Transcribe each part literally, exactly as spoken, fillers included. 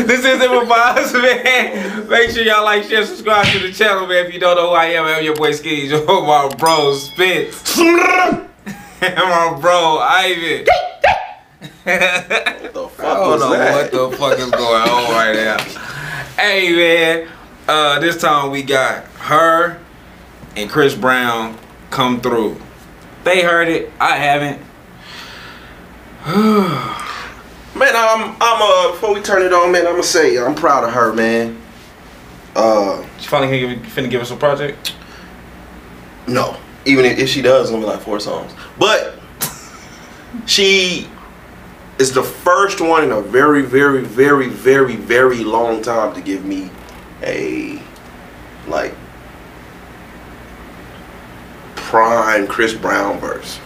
This is it for us, man. Make sure y'all like, share, subscribe to the channel, man. If you don't know who I am, I'm your boy Skinny Joe, my bro Spence, and my bro Ivan. What the fuck I don't know that? what the fuck is going on right now. Hey, man. Uh, this time we got her and Chris Brown come through. They heard it. I haven't. Man, I'm, I'm, uh, before we turn it on, man, I'm gonna say I'm proud of her, man. Uh, She finally give, finna give us a project? no, even if, if she does, it's gonna be like four songs. But she is the first one in a very, very, very, very, very long time to give me a like prime Chris Brown verse.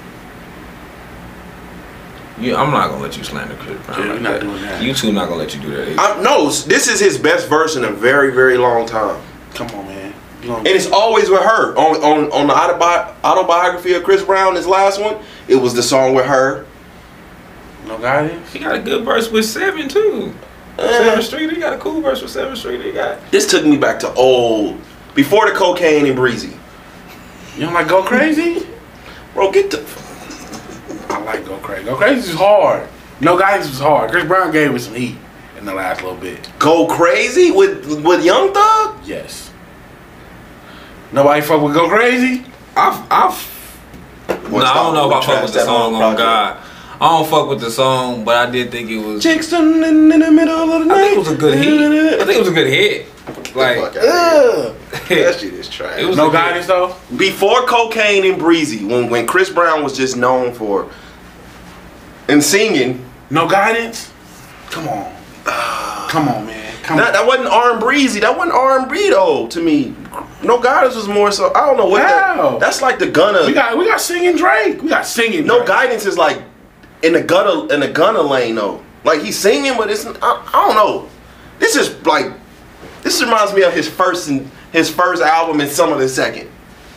You, I'm not gonna let you slander Chris Brown. Yeah, like we're not that. doing that. You two not gonna let you do that either. I, no, this is his best verse in a very, very long time. Come on, man. You gonna- And it's always with her. On on on the autobi autobiography of Chris Brown, his last one, it was the song with her. No guidance. He got a good verse with Seven too. Seven Street, he got a cool verse with Seven Street. He got. This took me back to old, before the cocaine and Breezy. You don't like Go Crazy? Bro, get the. I like Go Crazy. Go Crazy is hard. No guidance was hard. Chris Brown gave us some heat in the last little bit. Go Crazy with with Young Thug? Yes. Nobody fuck with Go Crazy? I've, I've. No, I don't know if I fuck with the song on God. I don't fuck with the song, but I did think it was. Jackson in, in the middle of the night. I think it was a good hit. I think it was a good hit. Like, uh, that shit is trash. It was No a guidance though? Before cocaine and Breezy, when when Chris Brown was just known for and singing. No guidance? Come on. Come on, man. Come That, on. that wasn't R and Breezy. That wasn't R and B though to me. No Guidance was more so. I don't know what How? that. That's like the Gunna. We got we got singing Drake. We got singing No Drake. Guidance is like in the Gunna in the Gunna lane though. Like he's singing, but it's I, I don't know. This is like this reminds me of his first and his first album and some of the second.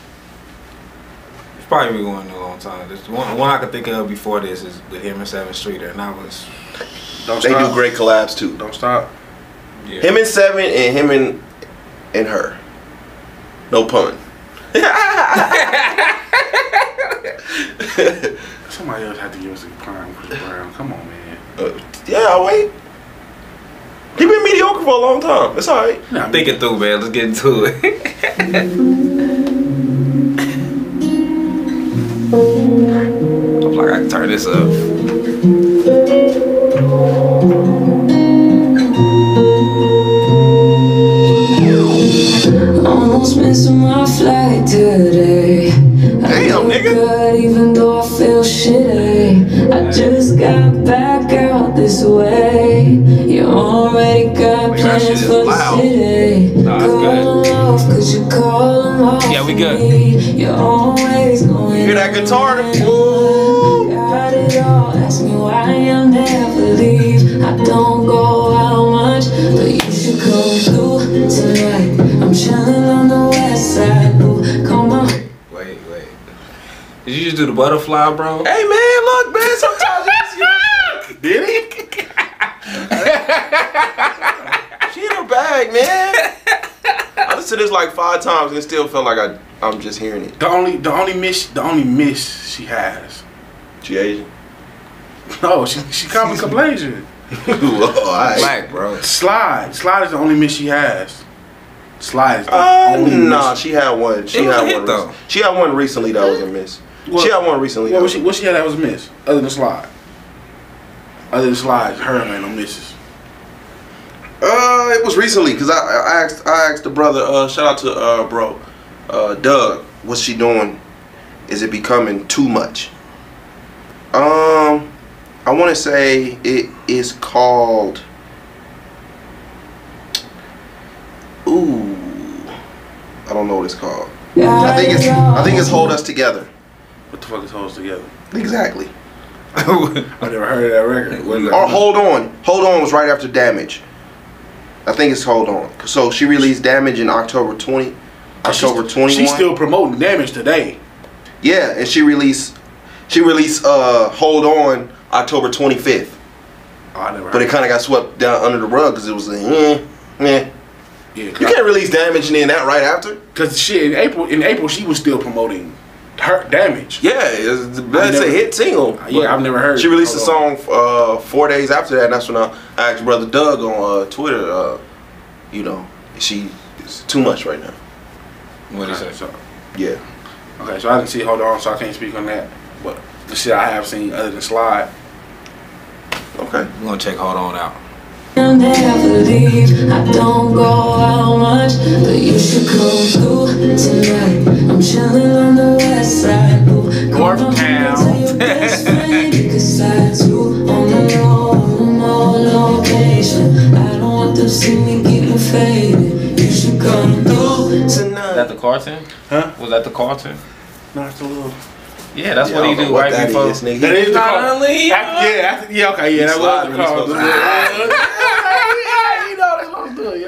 It's probably been going a long time. This one, one I could think of before this is with him and Seven Streeter, and that was. Don't They stop. do great collabs too. Don't stop. Yeah. Him and Seven and him and and her. No pun. Somebody else had to give us a prime Chris Brown. Come on, man. Uh, yeah, I'll wait. He been mediocre for a long time. It's alright. Nah, Think it through, man. Let's get into it. I feel like I can turn this up. Almost missing my flight today. Damn, nigga. Good, even though I feel shitty. I just got back out this way. You already got Wait, that shit plans is for the loud. city. Nah, it's good. Call them off, cause you call them off. Yeah, we good. me. You're always going. You hear that guitar? Got it all. Ask me why I'll never leave. I don't go out much, but you should come through tonight. I'm chilling on the west side. Ooh, come on. Wait, wait. Did you just do the butterfly, bro? Hey man, look man, sometimes you Did he? she in her bag, man. I listened to this like five times and it still felt like I I'm just hearing it. The only the only miss the only miss she has. She Asian. No, she she common Caucasian. Oh, alright. Black, bro. Slide. Slide is the only miss she has. Slide is the Uh, only nah, miss. she had one. She It was a had hit, one. though. rec- She had one recently that was a miss. What- she had one recently. What that was she was what she had that was a miss? Other than slide. Other than slide, her ain't no misses. Uh, it was recently because I, I asked I asked the brother. Uh, shout out to uh bro, uh Doug. What's she doing? Is it becoming too much? Um, I want to say it is called. Ooh, I don't know what it's called. I think it's I think it's Hold Us Together. What the fuck is Holds Together? Exactly. I never heard of that record. What is that? Or Hold On. Hold On was right after Damage. I think it's Hold On. So she released Damage in October twentieth. October She's- twenty-first. She's still promoting Damage today. Yeah, and she released she released uh Hold On October twenty-fifth. Oh, I never heard but it kind of got swept down under the rug because it was like, eh, eh. Yeah, You can't release Damage and then that right after. Because shit, in April, in April, she was still promoting her Damage. Yeah, it's, that's never- a hit single. Yeah, but I've never heard She it. released a Hold song uh, four days after that, and that's when I, I asked Brother Doug on uh, Twitter, uh, you know, she is too much right now. What he Okay, say? so, Yeah. okay, so I didn't see Hold On, so I can't speak on that. But the shit I have seen other than Slide. Okay. We're gonna check Hold On out. I'll never leave. I don't go out much, but you should come through tonight. I'm chilling on the west side. Ooh, North come on, Town. tell your best friend you can slide too. On the low, on the low location. I don't want them see me getting faded. You should come through tonight. Is that the Carlton? Huh? Was that the Carlton? No, it's a little. Yeah, that's Yeah, what I he don't do know what right that before. is, nigga. That is the Not call. only- After- yeah, after, yeah, okay, yeah, that was Slide the when it's call. supposed to- Yeah, you know that's what I'm doing,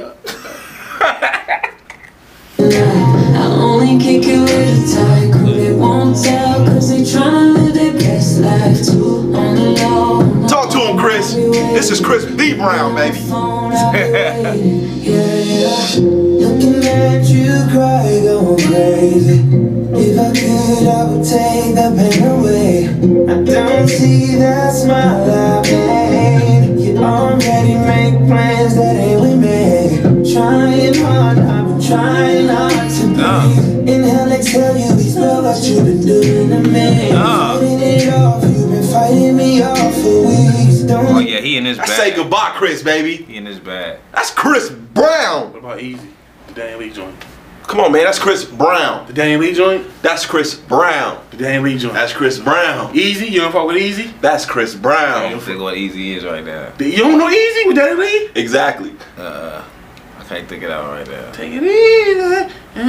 yeah. I only kick it with a tight crew. They won't tell cause they tryna live their best life too. On the low, on the Talk to him, Chris. This is Chris B. Brown, baby. phone, I'll be waiting. Yeah, yeah. Looking at you cry, going crazy. If I could, I would take the pain away. I don't see that smile I made. You already make plans that ain't with me. Trying hard, I've been trying hard to breathe. Inhale, exhale, you be smell what you've been doing to me. Fighting it off, you've been fighting me off for weeks. Don't Oh yeah, he in his I say bag. goodbye, Chris, baby. He in his bag. That's Chris Brown. What about Easy? The Daniel Lee joint. Come on, man. That's Chris Brown. The Daniel Lee joint? That's Chris Brown. The Daniel Lee joint. That's Chris Brown. Easy? You don't fuck with Easy? That's Chris I Brown. don't think what Easy is right now. You don't know Easy with Daniel Lee? Exactly. Uh, I can't think it out right now. Take it easy.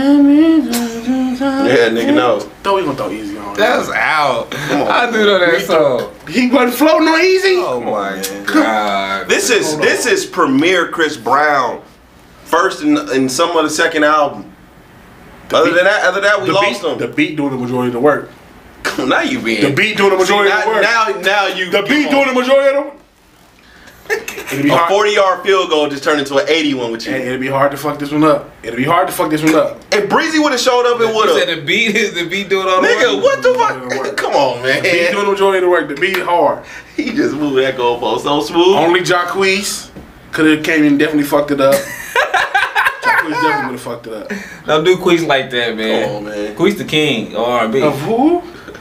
Yeah, nigga, no. Throw, we gonna throw Easy on. That's out. Come on, I do know that song. He wasn't floating on Easy? Oh Come on, my man. god. This is Hold on. this is premier Chris Brown. First in, in some of the second album. Other than that, other than that, we The lost beat, him. the beat doing the majority of the work. now you being The beat doing the majority See, of the work. now, now, now you The beat doing the majority of the work. It'll be a hard. forty yard field goal just turned into an eighty one with you. And it'll be hard to fuck this one up. It'll be hard to fuck this one up. If Breezy would have showed up, it would You said have. the beat is the beat doing all the Nigga, work? what the Majority of the fuck? work. Come on, The beat man. doing the majority of the work. The beat hard. He just moved that goalpost so smooth. Only Jacquees could have came in and definitely fucked it up. Jacquees definitely would have fucked it up. Don't do Queez like that, man. Come on, man. Queez the king of R and B. Of who?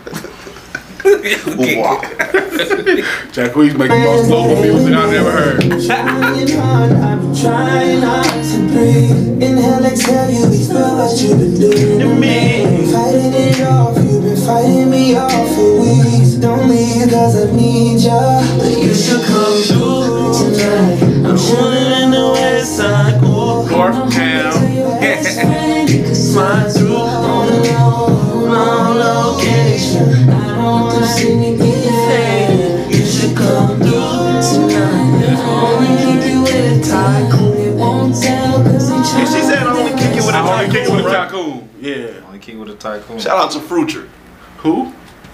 Wow. Jacquees make the most global music I've ever heard. Trying hard, I've been trying hard to breathe. Inhale, exhale, you be smell what you've been doing to me. Fighting it off, you've been fighting me off for weeks. Don't leave cause I need ya, but you should come through tonight. I'm chilling in the west side. Ooh, North Town. you can slide through on the low, long location. I don't want to see me getting faded. You should come through tonight. I only kick you with a tie. They won't tell cause they try. And she said I only kick it with a I only kick it with a tycoon, right? tycoon. Yeah. Only king with a tycoon. Shout out to Frucher. Who?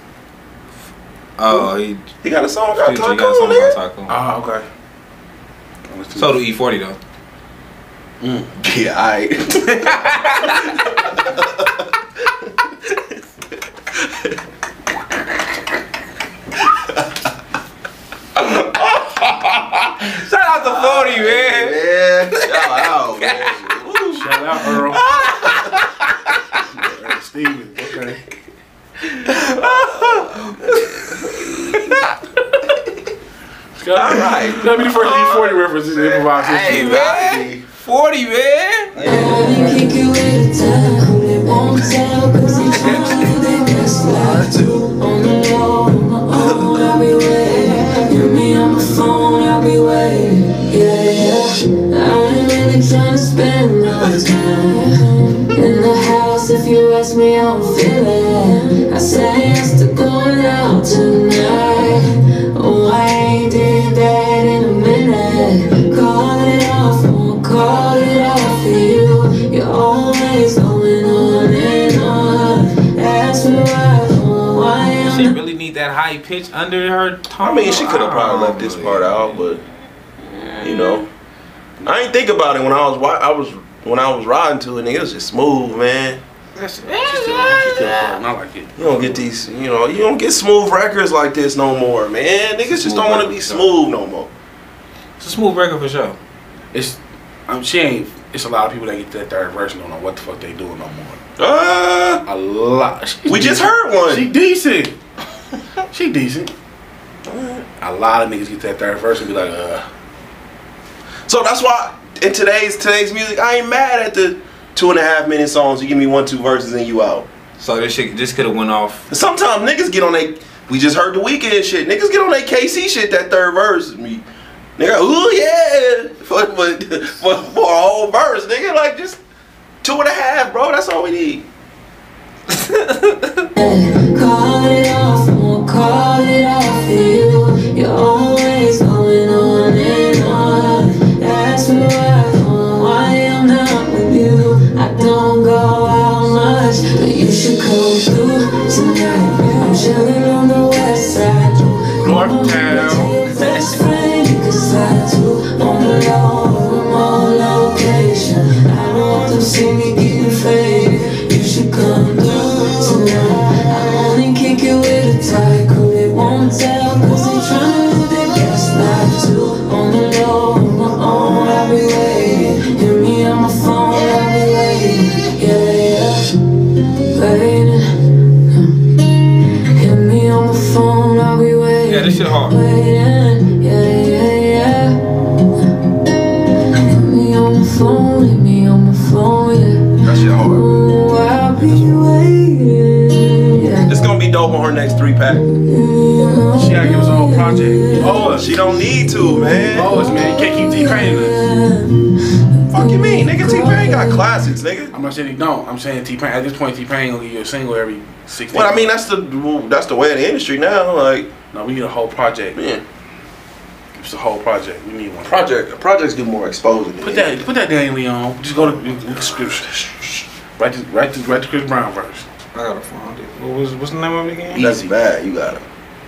Oh, he, He got a song called he got Tycoon, something nigga. about tycoon. Ah, okay. So do E forty though. Yeah, alright. Shout out to forty, man. Man, shout out, man. Woo. Shout out Earl. Earl Stevens. Okay. All right. That'll be the first E forty reference in the improvised Hey, history. man. forty, man. Only kick you with a tie. They won't tell cause they try to live their best life too. On the low, on the old, I'll be waiting. Hear me on the phone, I'll be waiting. Yeah, yeah. I ain't really trying to spend no time in the house. If you ask me, I don't feel it. I say yes to going out tonight. Oh, I ain't did that in a minute. Call it off, won't call it off for you. You're always going on and on. Ask me why, oh, why I'm She really need need that high pitch under her tone. I mean, she could have probably left this part out, but you know, I ain't think about it when I was wa- I was when I was riding to it. Nigga, it was just smooth, man. She's still, she's still fun. I like it. You don't get these, you know, you don't get smooth records like this no more, man. Niggas just don't want to be smooth no more. It's a smooth record for sure. It's, um, she ain't. It's a lot of people that get to that third verse and don't know what the fuck they doing no more. Uh, A lot. She's we just decent. heard one. She decent. She decent. A lot of niggas get to that third verse and be like, uh. So that's why in today's today's music, I ain't mad at the two and a half minute songs. You give me one, two verses and you out. So this shit, this could have went off. And sometimes niggas get on they. We just heard the Weeknd shit. Niggas get on they K C shit. That third verse, me. Nigga, ooh yeah, for, for, for, for a whole verse, nigga, like just two and a half, bro. That's all we need. Call it off, won't call it off for you. You're always going on and on. That's who I am, why I'm not with you. I don't go out much, but you should come through tonight. I'm chilling on the west side. North Town. Best friend, you can slide to on the low, remote location. I don't want them see me getting faded. You should come through tonight. I only kick it with a tight crew. They won't tell cause they tryna do their best not to. On the low, on my own, I'll be waiting. Hit me on my phone, I'll be waiting. Yeah, yeah, waiting. Hit me on my phone, I'll be waiting. Yeah, this shit hard. Waiting, yeah, yeah, yeah. Hit me on my phone, hit me on my phone, yeah. That shit hard. Ooh, I'll be waiting, yeah. It's gonna be dope on her next three pack. She gotta give us a whole project. Oh, She don't need to, man. oh, man. You can't keep T-Pain us. Fuck you mean, nigga? T-Pain got classics, nigga. I'm not saying he don't. I'm saying T-Pain. At this point, T-Pain gonna give you a single every six. Well, I mean, that's the that's the way of the industry now. Like, no, we need a whole project. man, Give us a whole project. We need one. project projects do more exposing. Put that, put that Danny Lee on. Just go to the script. Write to, write to, write to Chris Brown verse. I gotta find it. What was what's the name of it again? That's bad. You got it.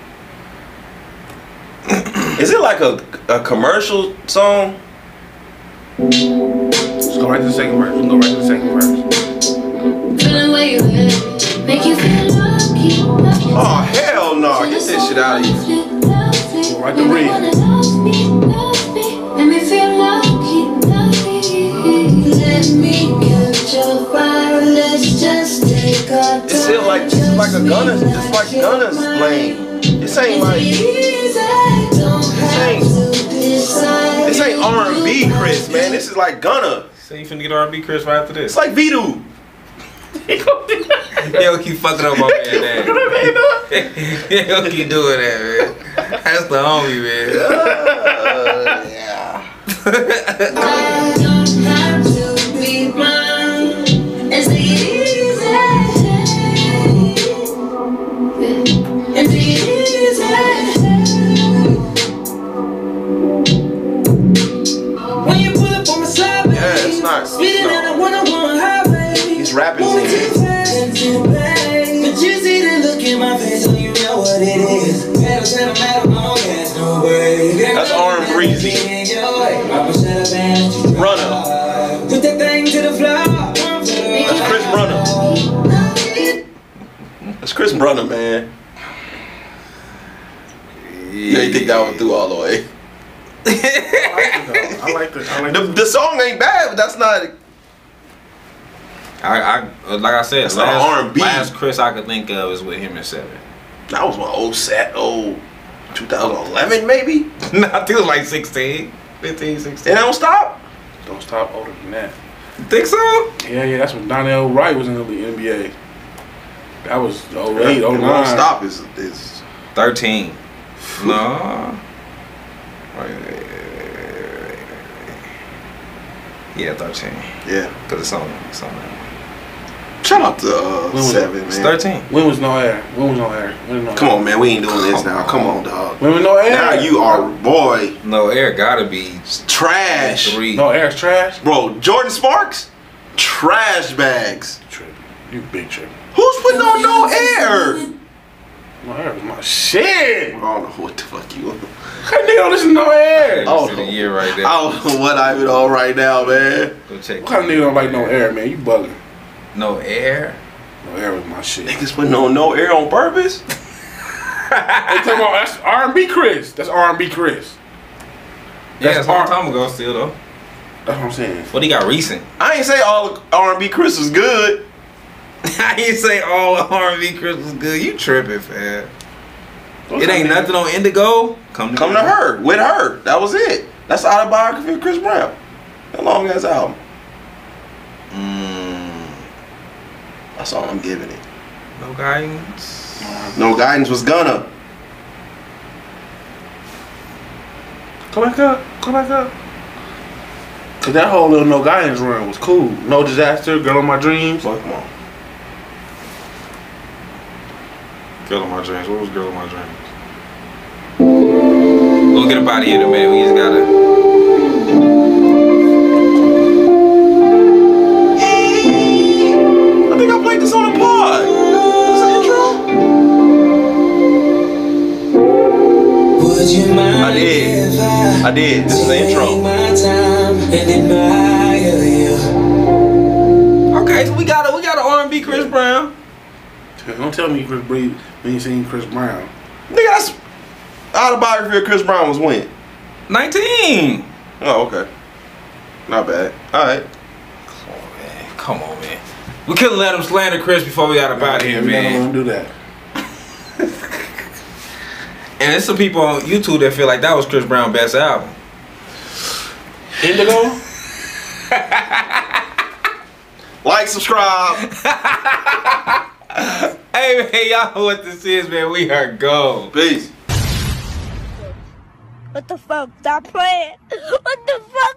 Is it like a a commercial song? Just go right to the second verse. We can go right to the second verse. Feeling where you at, make you feel lucky, lucky. Oh hell no! Get this shit out of here. Go right to read. Let me feel lucky, lucky. Let me catch your fire. Let's just take our time. It's still like it's like a Gunna's. It's like Gunna's lane. This ain't like this ain't this ain't R and B, Chris, man. This is like Gunna. So you finna get R and B Chris right after this? It's like Vidu. Yo, keep fucking up my man, man. Yo, keep doing that, man. That's the homie, man. Uh, yeah. I don't have to be blind. It's easy. It's easy. When you pull up on my side, baby, Yeah, it's not. speeding No. down the one oh one highway. He's rapping Moving singing. too fast, too bad. But you see the look in my face, so you know what it is. Pedal to the metal, no gas, no way. That's Arm Breezy. Runner. Put that thing to the floor. That's Chris Brunner. That's Chris Brunner, man. You ain't think that one through all the way. I like the. I like The, the. the song ain't bad, but that's not. I, I like I said, That's not last, R and B. last Chris I could think of is with him and Seven. That was what oh set oh twenty eleven maybe. No, I think it was like sixteen, fifteen, sixteen. And don't stop. Don't stop older than that. You think so? Yeah, yeah. That's when Donnell Wright was in the N B A. That was oh eight, oh And nine. Don't stop is is thirteen. No. Wait, wait, wait, wait, wait. Yeah, thirteen. yeah. Cause it's on, it's on that. Shout out to uh, was Seven, It's man. thirteen. When was no air? When was no air? When was no Come air? on, man. We ain't doing this Come now. on. Come on, dog. When was no air? Now you are boy No, air gotta be trash, three. No air's trash. bro. Jordan Sparks, trash bags. Trippy. You big trippy. Who's putting on no air? No air was my shit. Shit. I don't know what the fuck you on. That nigga don't listen to no air. Oh. To the year right there. I don't know what I'm on right now, man. Go check. What kind of nigga don't like no air, man? You bugging. No air. No air with my shit. Niggas putting on no air on purpose? They talking about that's R and B Chris. That's R and B Chris. Yeah, That's that's a long R- time ago still though. That's what I'm saying. What he got recent? I ain't say all R and B Chris is good. I ain't say all the R and B Chris was good. You tripping, fam. What It ain't kind of nothing on Indigo. Come to, Come to her, with her. That was it. That's the autobiography of Chris Brown. That long ass album. Mm, That's all I'm giving it. no guidance. No Guidance was gonna. Come back up. Come back up. Cause that whole little No Guidance run was cool. No Disaster, Girl of My Dreams. Fuck, come on. Girl of my dreams. What was Girl of my dreams? We'll get up out of here in a minute. We just gotta. I think I played this on the pod. Is the intro? Would you mind I did. if I did. This is the take intro. my time and admire you? Okay, so we got a we got an R and B Chris Brown. Don't tell me Chris Breed when you seen Chris Brown. Nigga, that's autobiography of Chris Brown was when? nineteen. Oh, okay. Not bad. Alright. Come on, man. Come on, man. We couldn't let him slander Chris before we got up out of here, We don't man. do that. And there's some people on YouTube that feel like that was Chris Brown's best album. Indigo? Like, subscribe. Hey, man, y'all know what this is, man. We are go. Peace. What the fuck? Stop playing. What the fuck?